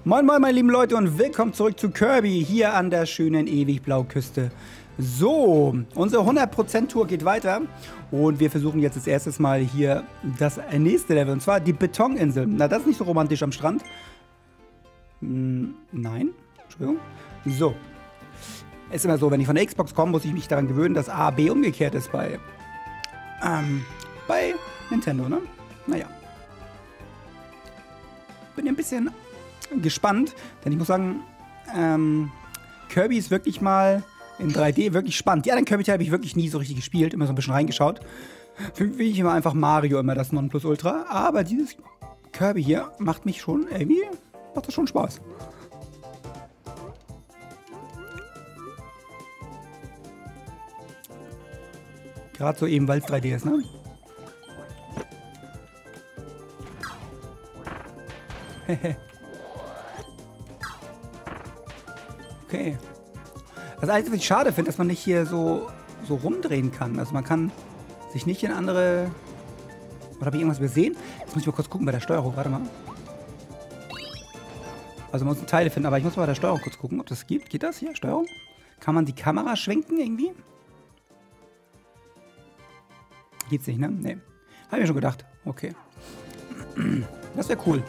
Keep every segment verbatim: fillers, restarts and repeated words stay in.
Moin moin meine lieben Leute und willkommen zurück zu Kirby hier an der schönen ewig blauen Küste. So, unsere hundert Prozent Tour geht weiter und wir versuchen jetzt als erstes mal hier das nächste Level und zwar die Betoninsel. Na, das ist nicht so romantisch am Strand. Hm, nein, Entschuldigung. So, ist immer so, wenn ich von der Xbox komme, muss ich mich daran gewöhnen, dass A, B umgekehrt ist bei, ähm, bei Nintendo, ne? Naja. Bin ein bisschen gespannt, denn ich muss sagen, ähm, Kirby ist wirklich mal in drei D wirklich spannend. Die anderen Kirby-Teile habe ich wirklich nie so richtig gespielt, immer so ein bisschen reingeschaut. Für mich ich immer einfach Mario immer das Nonplusultra, aber dieses Kirby hier macht mich schon irgendwie, macht das schon Spaß. Gerade so eben, weil es drei D ist, ne? Hehe. Okay. Das Einzige, was ich schade finde, dass man nicht hier so, so rumdrehen kann. Also man kann sich nicht in andere... Oder habe ich irgendwas übersehen? Jetzt muss ich mal kurz gucken bei der Steuerung. Warte mal. Also man muss Teile finden, aber ich muss mal bei der Steuerung kurz gucken, ob das gibt. Geht das hier? Steuerung? Kann man die Kamera schwenken irgendwie? Geht's nicht, ne? Nee. Habe ich mir schon gedacht. Okay. Das wäre cool.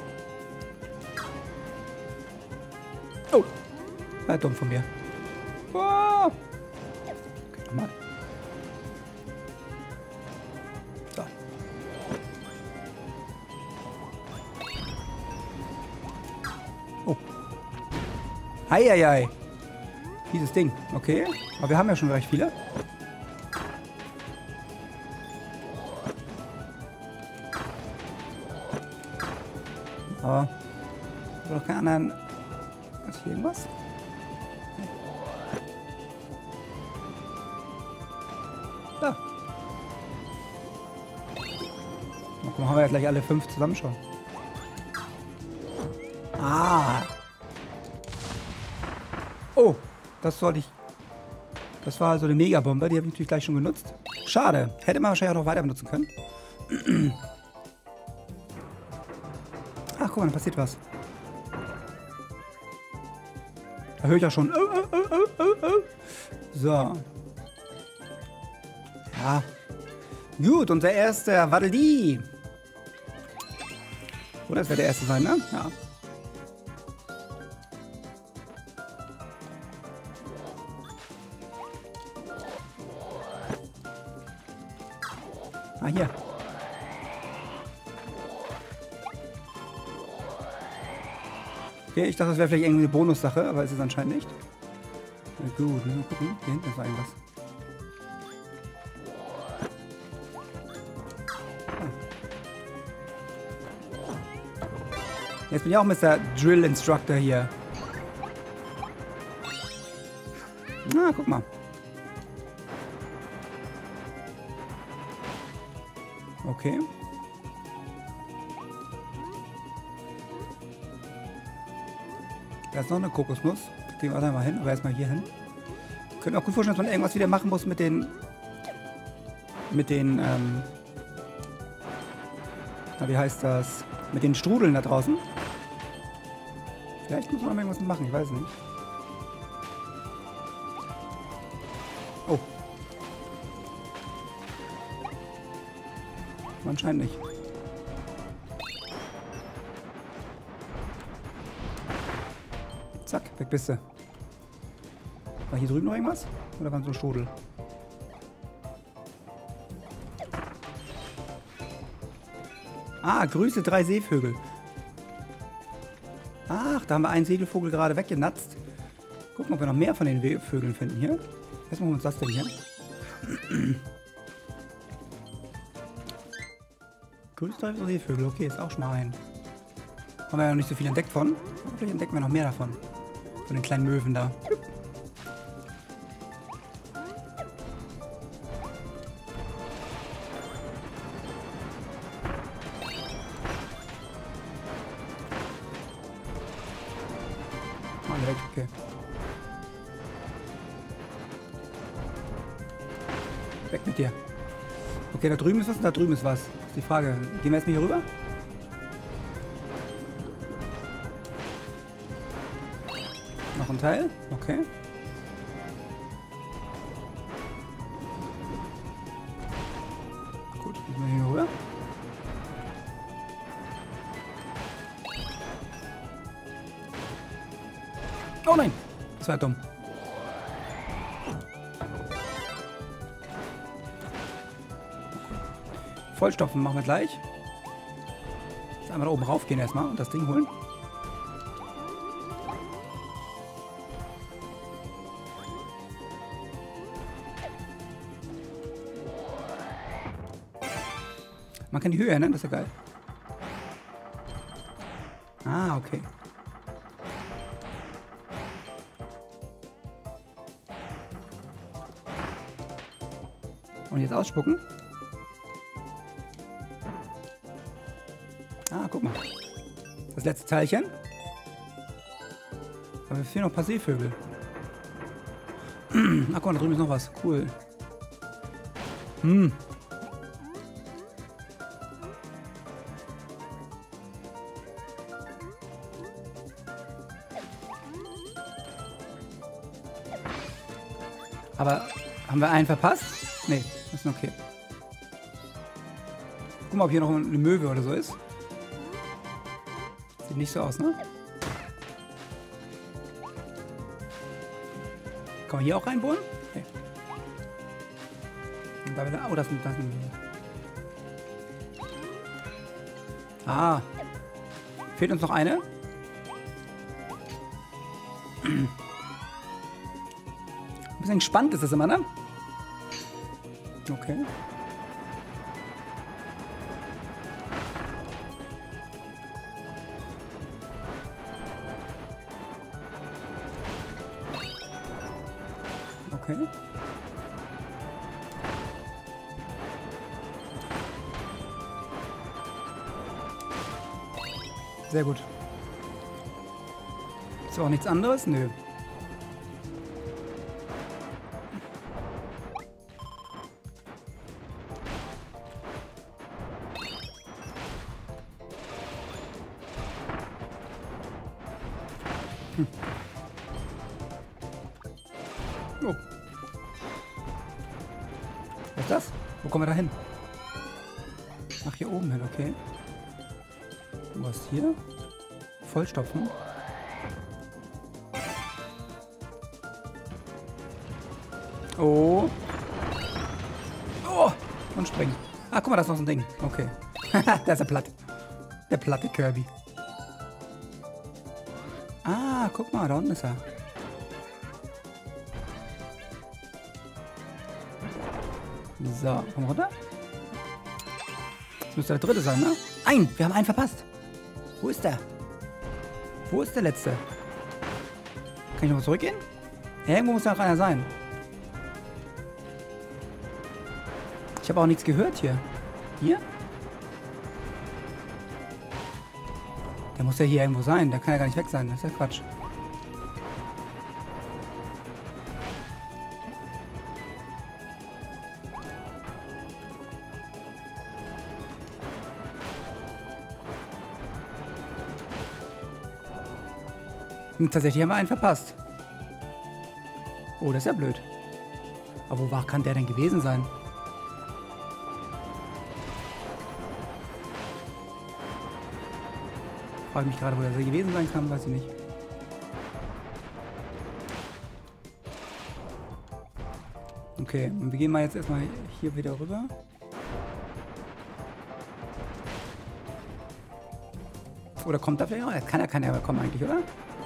Oh. War dumm von mir. Oh. Okay, nochmal. So. Oh. Heieiei. Dieses Ding. Okay. Aber wir haben ja schon recht viele. Aber ich habe doch keinen anderen. Ist hier irgendwas? Da. Guck mal, haben wir ja gleich alle fünf zusammen schon. Ah. Oh, das sollte ich. Das war also eine Megabombe, die habe ich natürlich gleich schon genutzt. Schade. Hätte man wahrscheinlich auch noch weiter benutzen können. Ach, guck mal, da passiert was. Da höre ich ja schon. Oh, oh, oh, oh, oh. So. Ja. Gut, unser erster Waddle-Dee. Oder das wird der erste sein, ne? Ja. Ah, hier. Okay, ich dachte, das wäre vielleicht irgendwie eine Bonussache, aber ist es anscheinend nicht. Na gut, mal gucken. Hier hinten ist noch irgendwas. Ah. Jetzt bin ich auch Mister Drill Instructor hier. Na, guck mal. Okay. Da ist noch eine Kokosnuss. Da gehen wir auch mal hin, aber erstmal hier hin. Ich könnte mir auch gut vorstellen, dass man irgendwas wieder machen muss mit den... Mit den, ähm... Na, wie heißt das? Mit den Strudeln da draußen. Vielleicht muss man irgendwas machen, ich weiß nicht. Oh. Anscheinend nicht. Zack, weg bist du. War hier drüben noch irgendwas? Oder waren so Strudel? Ah, grüße drei Seevögel. Ach, da haben wir einen Segelvogel gerade weggenatzt. Gucken, ob wir noch mehr von den Vögeln finden hier. Jetzt machen wir uns das denn hier. Grüße drei Seevögel. Okay, ist auch schon mal ein. Haben wir ja noch nicht so viel entdeckt von. Vielleicht entdecken wir noch mehr davon. Von den kleinen Möwen da. Alle weg, okay. Weg mit dir. Okay, da drüben ist was und da drüben ist was. Das ist die Frage. Gehen wir jetzt mal hier rüber? noch ein Teil. Okay. Gut, müssen wir hier rüber. Oh nein! Das war dumm. Vollstopfen machen wir gleich. Jetzt einmal da oben raufgehen erstmal und das Ding holen. Man kann die Höhe ändern, das ist ja geil. Ah, okay. Und jetzt ausspucken. Ah, guck mal. Das letzte Teilchen. Aber wir fehlen noch ein paar Seevögel. Ach guck mal, da drüben ist noch was. Cool. Hm. Aber haben wir einen verpasst? Nee, das ist okay. Guck mal, ob hier noch eine Möwe oder so ist. Sieht nicht so aus, ne? Kann man hier auch reinbohren? Nee. Oh, das ist ein... Das ist ein ah. Fehlt uns noch eine. Ein bisschen gespannt ist das immer, ne? Okay. Okay. Sehr gut. Ist auch nichts anderes? Nö. Hm. Oh. Was ist das? Wo kommen wir da hin? Ach, hier oben hin, okay. Und was hier? Vollstopfen. Oh. Oh. Und springen. Ah, guck mal, da ist noch so ein Ding. Okay. Da ist er platt. Der platte Kirby. Ah, guck mal, da unten ist er. So, komm runter. Das müsste der dritte sein, ne? Ein! Wir haben einen verpasst. Wo ist der? Wo ist der letzte? Kann ich noch mal zurückgehen? Ja, irgendwo muss da noch einer sein. Ich habe auch nichts gehört hier. Hier? Der muss ja hier irgendwo sein. Der kann ja gar nicht weg sein. Das ist ja Quatsch. Und tatsächlich haben wir einen verpasst. Oh, das ist ja blöd. Aber wo war, kann der denn gewesen sein? Frage mich gerade, wo der gewesen sein kann, weiß ich nicht. Okay, und wir gehen mal jetzt erstmal hier wieder rüber. Oder kommt da vielleicht noch? Das kann ja keiner kommen eigentlich, oder?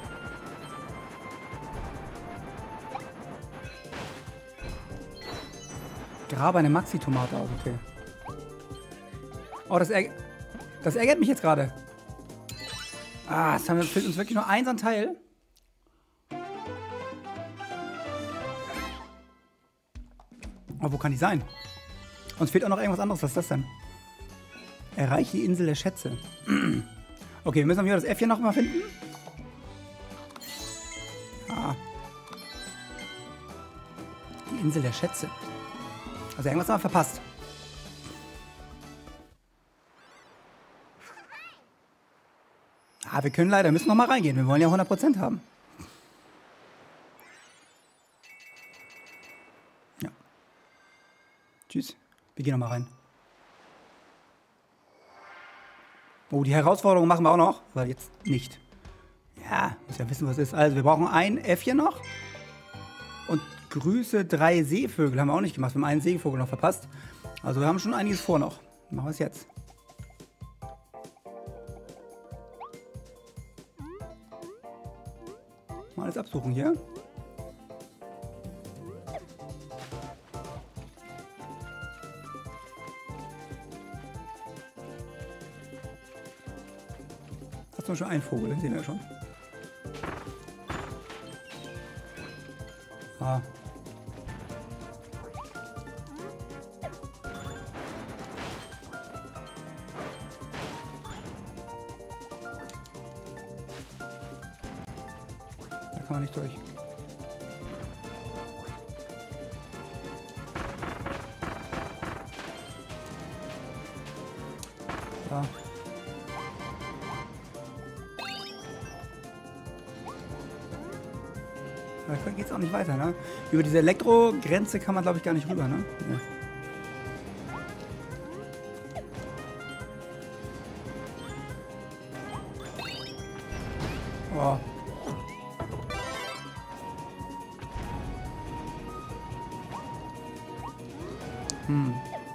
Grabe eine Maxi-Tomate aus, okay. Oh, das, ärg das ärgert mich jetzt gerade. Ah, es fehlt uns wirklich nur eins an Teil. Oh, wo kann die sein? Uns fehlt auch noch irgendwas anderes. Was ist das denn? Erreiche die Insel der Schätze. Okay, wir müssen hier das F hier noch mal finden. Ah. Die Insel der Schätze. Also irgendwas haben wir verpasst. Ah, wir können leider, müssen noch mal reingehen. Wir wollen ja hundert Prozent haben. Tschüss. Wir gehen nochmal rein. Oh, die Herausforderung machen wir auch noch. Aber jetzt nicht. Ja, muss ja wissen, was es ist. Also, wir brauchen ein Äffchen noch. Und grüße drei Seevögel. Haben wir auch nicht gemacht. Wir haben einen Seevogel noch verpasst. Also, wir haben schon einiges vor noch. Machen wir es jetzt. Mal alles absuchen hier. Das ist schon ein Vogel, den sehen wir schon. Ah. Da kann man nicht durch. Da. Da geht es auch nicht weiter, ne? Über diese Elektro-Grenze kann man, glaube ich, gar nicht rüber, ne? Ja. Oh. Hm.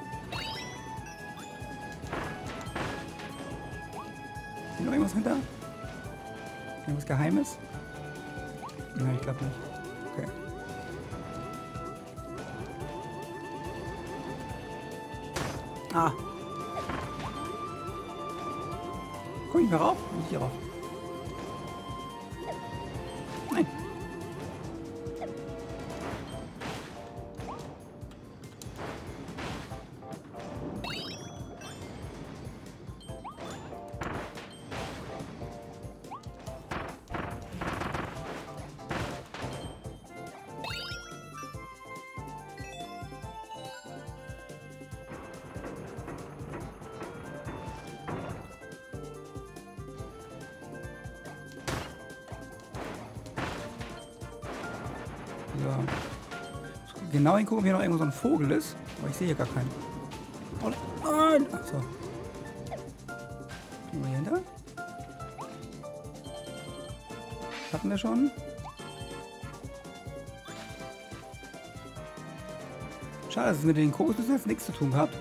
Ist noch irgendwas hinter? Irgendwas Geheimes? Nein, ich glaube nicht. Okay. Ah. Komm ich mehr rauf? Nicht hier rauf. Nein. So. Genau hingucken, ob hier noch irgendwo so ein Vogel ist. Aber ich sehe hier gar keinen. Oh nein! Achso. Gehen wir hier hinter? Hatten wir schon? Schade, dass es mit den Kokosnüssen jetzt nichts zu tun gehabt.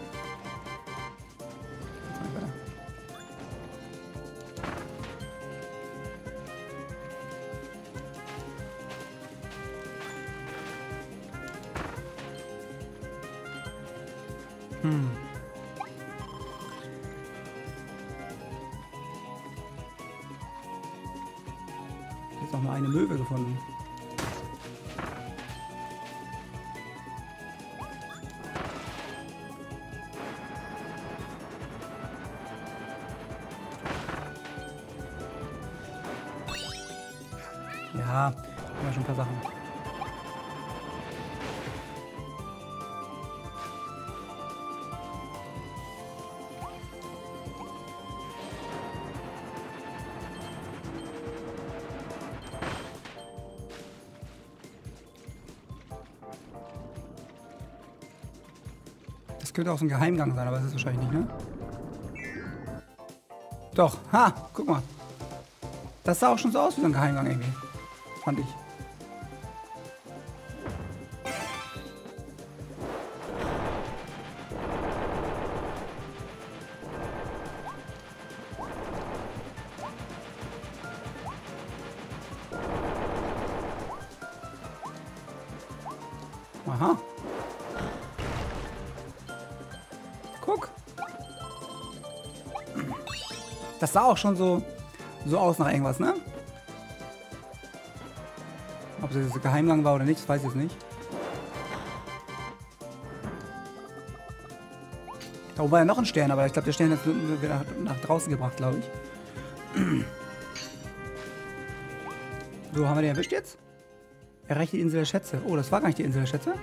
Hm. Jetzt noch mal eine Möwe gefunden. Ja, haben wir schon ein paar Sachen. Das könnte auch so ein Geheimgang sein, aber das ist wahrscheinlich nicht, ne? Doch, ha, guck mal. Das sah auch schon so aus wie so ein Geheimgang irgendwie. Fand ich. Aha. Guck. Das sah auch schon so, so aus nach irgendwas, ne? Ob das jetzt ein Geheimgang war oder nicht, das weiß ich jetzt nicht. Da oben war ja noch ein Stern, aber ich glaube, der Stern ist wieder nach draußen gebracht, glaube ich. So, haben wir den erwischt jetzt? Erreicht die Insel der Schätze. Oh, das war gar nicht die Insel der Schätze.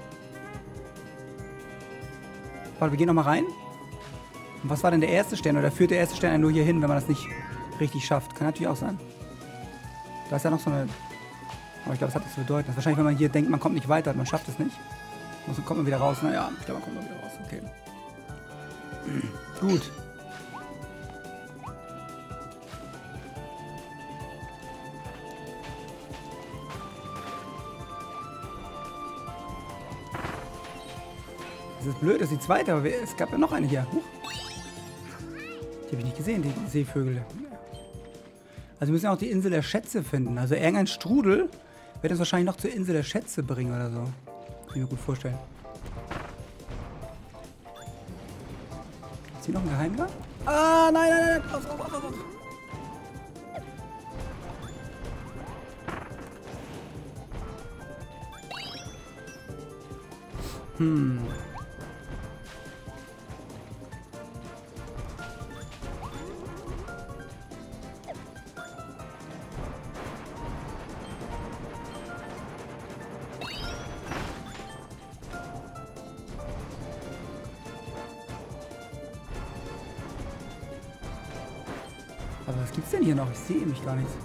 Warte, wir gehen nochmal rein. Und was war denn der erste Stern? Oder führt der erste Stern nur hier hin, wenn man das nicht richtig schafft? Kann natürlich auch sein. Da ist ja noch so eine... Aber ich glaube, das hat das zu bedeuten. Das ist wahrscheinlich, wenn man hier denkt, man kommt nicht weiter, man schafft es nicht. Muss, kommt man wieder raus? Naja, ich glaube, man kommt man wieder raus. Okay. Gut. Das ist blöd, das ist die zweite, aber es gab ja noch eine hier. Huch. Die habe ich nicht gesehen, die Seevögel. Also wir müssen auch die Insel der Schätze finden. Also irgendein Strudel wird uns wahrscheinlich noch zur Insel der Schätze bringen oder so. Kann ich mir gut vorstellen. Ist hier noch ein Geheimgang? Ah, nein, nein, nein. Auf, auf, auf, auf. Hm. Aber was gibt's denn hier noch? Ich sehe mich gar nichts.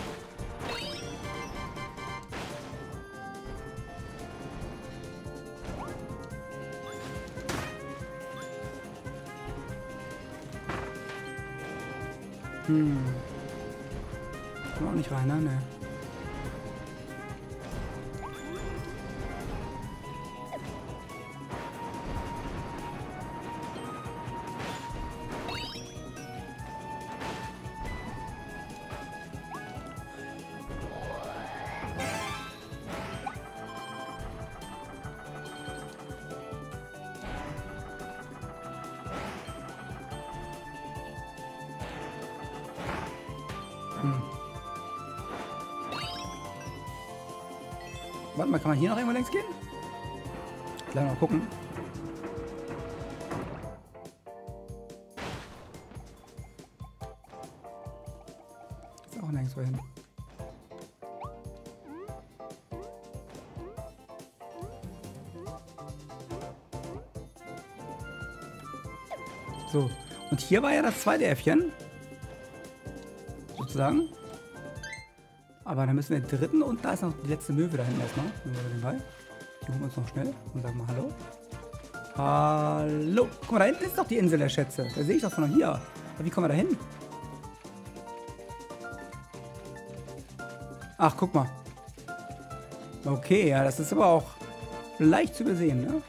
Hm. Kommt auch nicht rein, ne? Ne. Hm. Warte mal, kann man hier noch irgendwo längs gehen? Gleich mal gucken. Ist auch nirgendwo hin. So, und hier war ja das zweite Äffchen. Sozusagen. Aber dann müssen wir den dritten und da ist noch die letzte Möwe da hinten erstmal. Die holen wir uns noch schnell und sagen mal Hallo. Hallo. Guck mal, da hinten ist doch die Insel der Schätze. Da sehe ich doch von hier. Aber wie kommen wir da hin? Ach, guck mal. Okay, ja, das ist aber auch leicht zu übersehen, ne?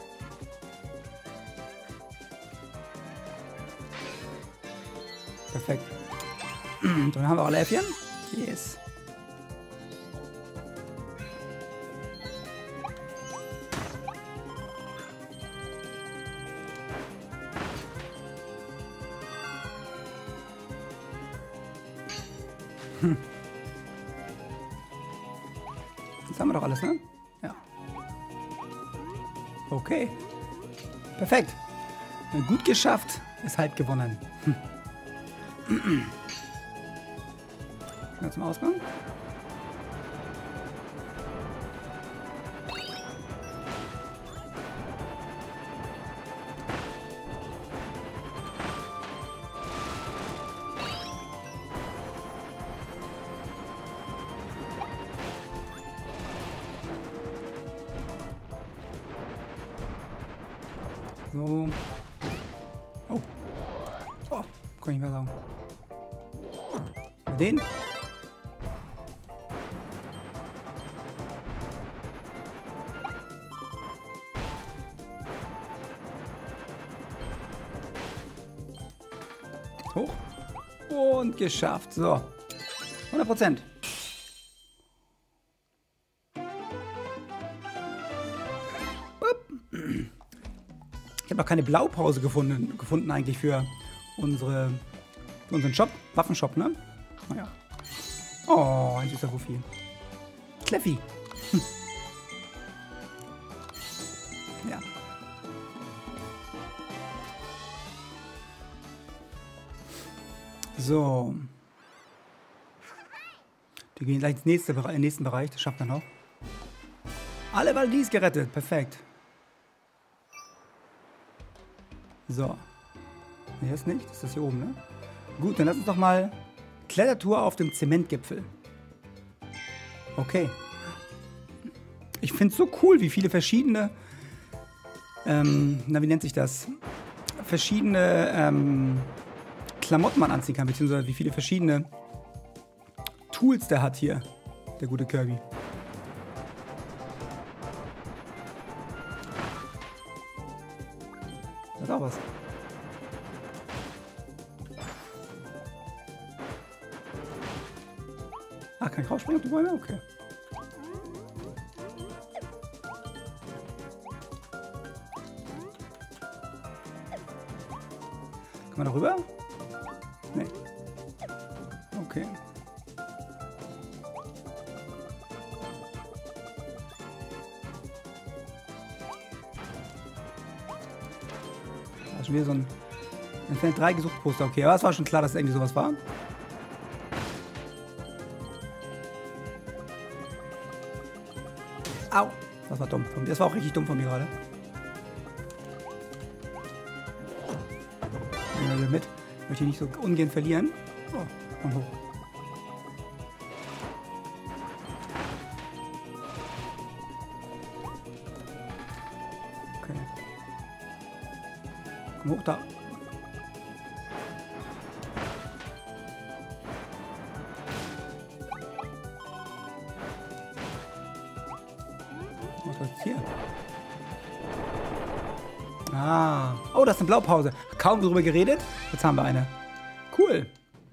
Perfekt. Dann haben wir alle Äffchen. Yes. Hm. Jetzt haben wir doch alles, ne? Ja. Okay. Perfekt. Gut geschafft, ist halb gewonnen. Hm. Schnell zum Ausgang. So. Oh. Oh, kann ich mehr sagen. Den. Hoch. Und geschafft. So. hundert Prozent. Ich habe noch keine Blaupause gefunden, gefunden eigentlich für unsere, für unseren Shop. Waffenshop, ne? Naja. Oh, ein süßer Wuffi. Kleffi. Hm. Ja. So. Wir gehen gleich ins nächste, in den nächsten Bereich. Das schafft er noch. Alle Valdis gerettet. Perfekt. So. Hier ist nicht. Das ist das hier oben, ne? Gut, dann lass uns doch mal Klettertour auf dem Zementgipfel. Okay. Ich finde es so cool, wie viele verschiedene ähm, na wie nennt sich das? Verschiedene ähm, Klamotten man anziehen kann, beziehungsweise wie viele verschiedene Tools der hat hier, der gute Kirby. Das ist auch was. Ah, kann ich rausspringen auf die Bäume? Okay. Kann man da rüber? Nee. Okay. Da ist schon wieder so ein... Entfernt drei Gesuchtposter. Okay, aber es war schon klar, dass es irgendwie sowas war. Au! Das war dumm. Das war auch richtig dumm von mir gerade. Nehmen wir mit. Ich möchte nicht so ungern verlieren. Oh, komm hoch. Okay. Komm hoch da. Was ist hier? Ah. Oh, das ist eine Blaupause. Kaum drüber geredet. Jetzt haben wir eine. Cool.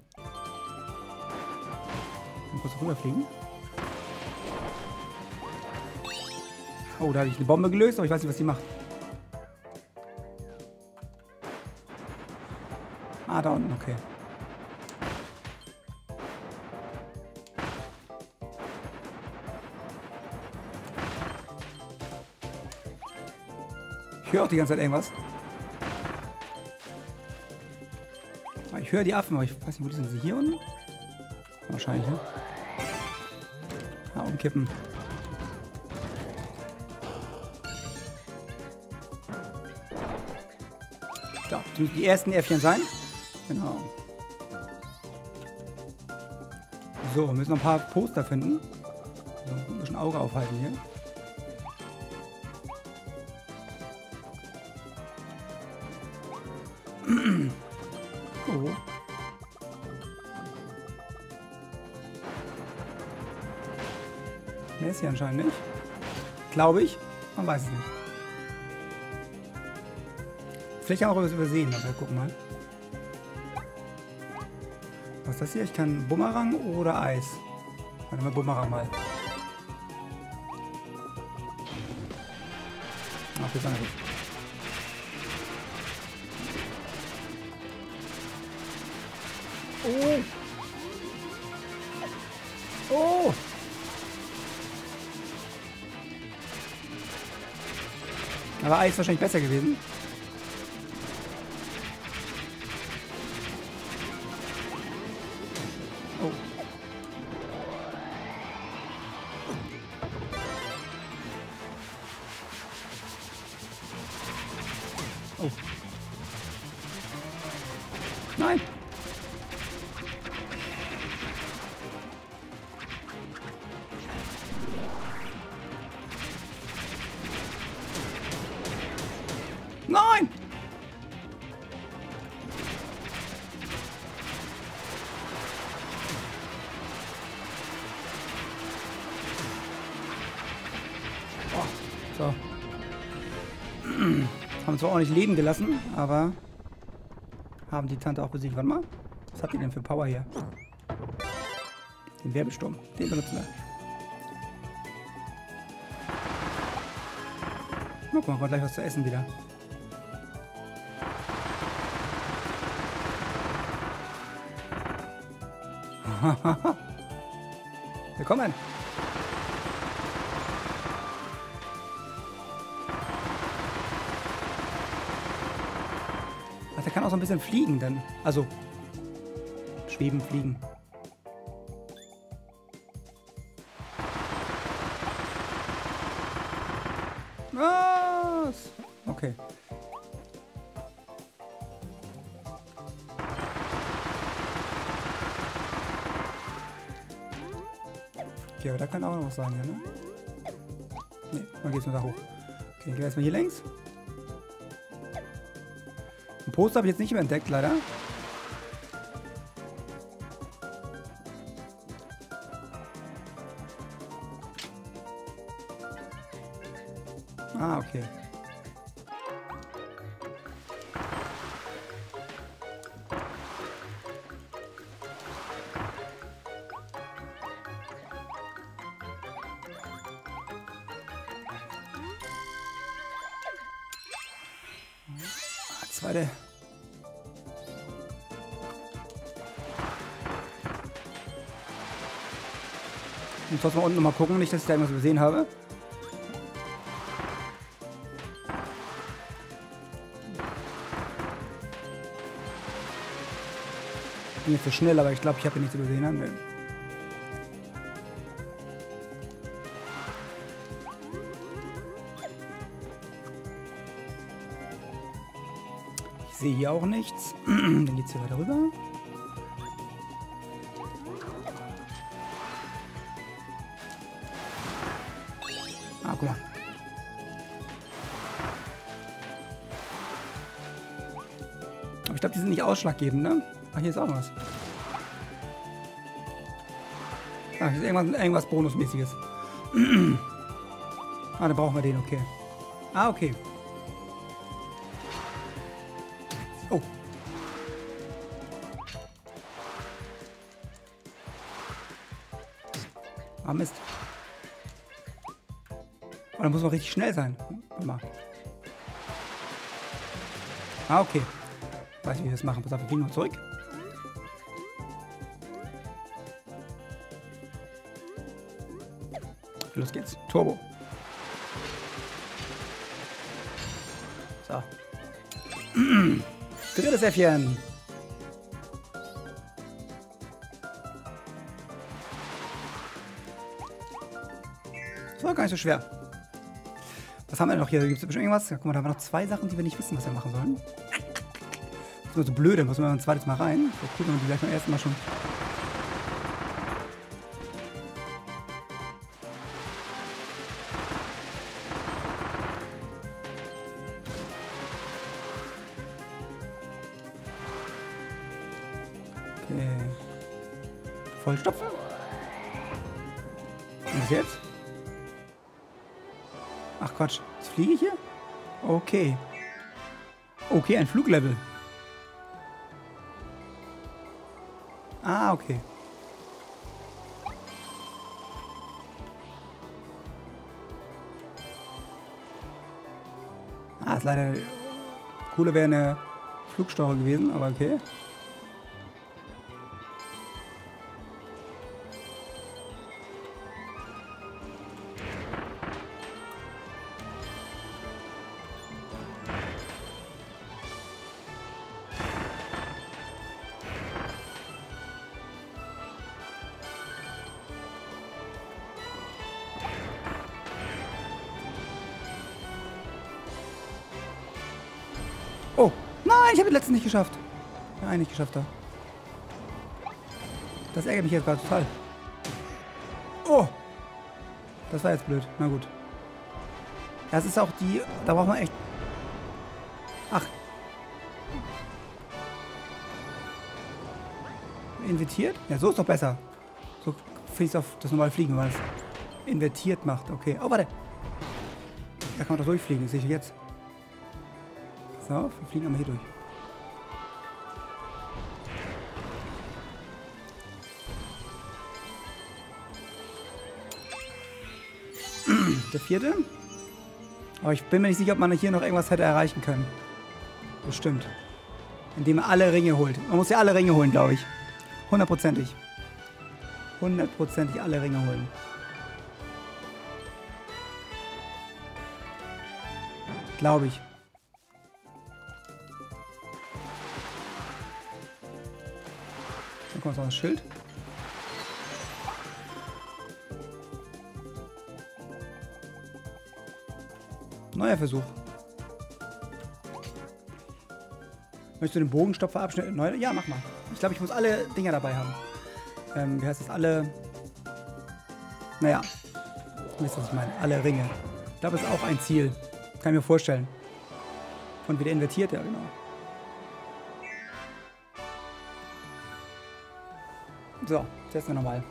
Mal kurz rüberfliegen. Oh, da habe ich eine Bombe gelöst, aber ich weiß nicht, was die macht. Ah, da unten, okay. Ich höre auch die ganze Zeit irgendwas. Ich höre die Affen, aber ich weiß nicht, wo die sind. Sie hier unten? Wahrscheinlich, ne? Ah, umkippen. Da, das müssen die ersten Äffchen sein. Genau. So, wir müssen noch ein paar Poster finden. So, ein bisschen Auge aufhalten hier. Oh. Mehr ist hier anscheinend nicht. Glaube ich. Man weiß es nicht. Vielleicht haben wir auch was übersehen, aber wir gucken mal. Was ist das hier? Ich kann Bumerang oder Eis. Warte mal, Bumerang mal. Ach, das ist anders. Oh! Oh! Aber Eis ist wahrscheinlich besser gewesen. Oh. Oh. Nein! Nein! Oh, so. Haben uns zwar auch nicht leben gelassen, aber haben die Tante auch besiegt. Warte mal. Was hat die denn für Power hier? Den Werbesturm. Den benutzen wir. Oh, guck mal, gleich was zu essen wieder. Willkommen! Ach, der kann auch so ein bisschen fliegen dann. Also schweben, fliegen. Was? Okay. Okay, aber da kann auch noch was sein, ja, ne? Ne, dann geht's nur da hoch. Okay, dann gehen wir erstmal hier längs. Ein Poster habe ich jetzt nicht mehr entdeckt, leider. Ah, okay. Zweite. Ich muss trotzdem mal unten nochmal gucken, nicht, dass ich da irgendwas übersehen habe. Ich bin jetzt so schnell, aber ich glaube, ich habe nichts übersehen. Ne? Ich sehe hier auch nichts. Dann geht's hier weiter rüber. Ah, guck mal. Aber ich glaube, die sind nicht ausschlaggebend, ne? Ach, hier ist auch was. Ah, hier ist irgendwas, irgendwas Bonusmäßiges. Ah, dann brauchen wir den, okay. Ah, okay. Oh. Ah, Mist. Oh, dann muss man richtig schnell sein. Warte mal. Ah, okay. Weiß, wie wir das machen. Pass auf, wir gehen noch zurück. Los geht's. Turbo. So. Drittes Äffchen. Das war gar nicht so schwer. Was haben wir noch hier? Gibt es bestimmt irgendwas? Ja, guck mal, da haben wir noch zwei Sachen, die wir nicht wissen, was wir machen sollen. Das ist immer so blöd, da müssen wir ein zweites Mal rein. So cool, wenn wir die gleich beim ersten Mal schon... Okay. Vollstopfen. Und was jetzt? Ach Quatsch, jetzt fliege ich hier? Okay. Okay, ein Fluglevel. Ah, okay. Ah, ist leider... Cooler wäre eine Flugsteuerung gewesen, aber okay. Oh, nein, ich habe den letzten nicht geschafft. Ja, einen nicht geschafft habe. Das ärgert mich jetzt gerade total. Oh, das war jetzt blöd. Na gut. Das ist auch die... Da braucht man echt... Ach. Invertiert? Ja, so ist doch besser. So fließt auf das normale Fliegen, wenn man das invertiert macht. Okay. Oh, warte. Da kann man doch durchfliegen. Das sehe ich jetzt. So, wir fliegen einmal hier durch. Der vierte. Aber ich bin mir nicht sicher, ob man hier noch irgendwas hätte erreichen können. Bestimmt. Indem man alle Ringe holt. Man muss ja alle Ringe holen, glaube ich. Hundertprozentig. Hundertprozentig alle Ringe holen. Glaube ich. Dann kommt noch das Schild. Neuer Versuch. Möchtest du den Bogenstopfer abschneiden? Neu? Ja, mach mal. Ich glaube, ich muss alle Dinger dabei haben. Ähm, wie heißt das? Alle... Naja. Du wisst, was ich meine. Alle Ringe. Ich glaube, das ist auch ein Ziel. Kann ich mir vorstellen. Und wieder invertiert, ja, genau. So, testen wir nochmal.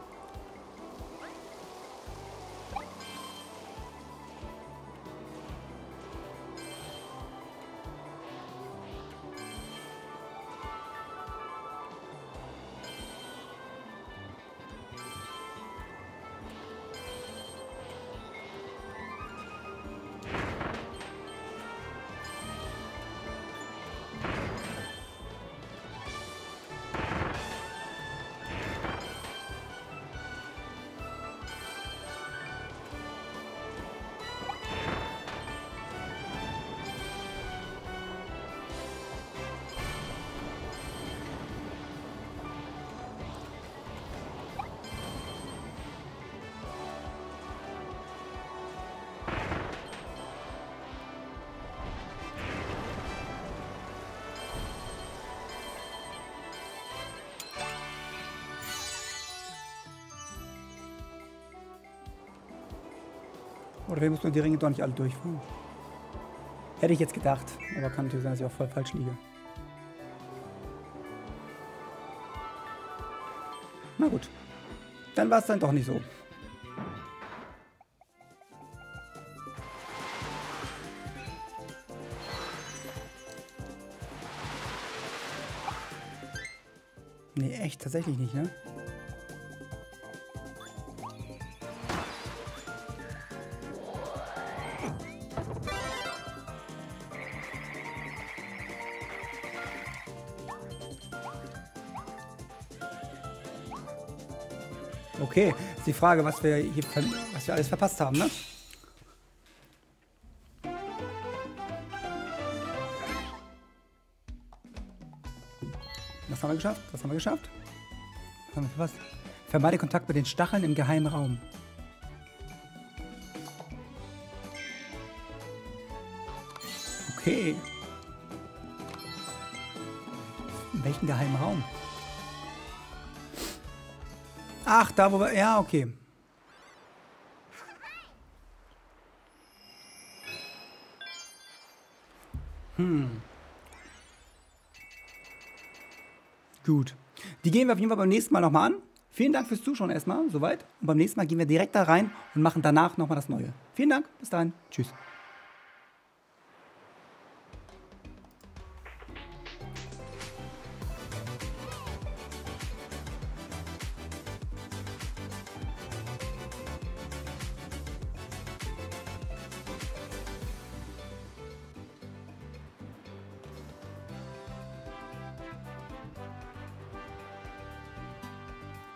Oder wir müssen die Ringe doch nicht alle durchführen. Hätte ich jetzt gedacht. Aber kann natürlich sein, dass ich auch voll falsch liege. Na gut. Dann war es dann doch nicht so. Nee, echt, tatsächlich nicht, ne? Okay, ist die Frage, was wir hier, was wir alles verpasst haben, ne? Was haben wir geschafft? Was haben wir geschafft? Was haben wir verpasst? Vermeide Kontakt mit den Stacheln im geheimen Raum. Okay. In welchem geheimen Raum? Ach, da wo wir... Ja, okay. Hm. Gut. Die gehen wir auf jeden Fall beim nächsten Mal nochmal an. Vielen Dank fürs Zuschauen erstmal, soweit. Und beim nächsten Mal gehen wir direkt da rein und machen danach nochmal das Neue. Vielen Dank, bis dahin. Tschüss.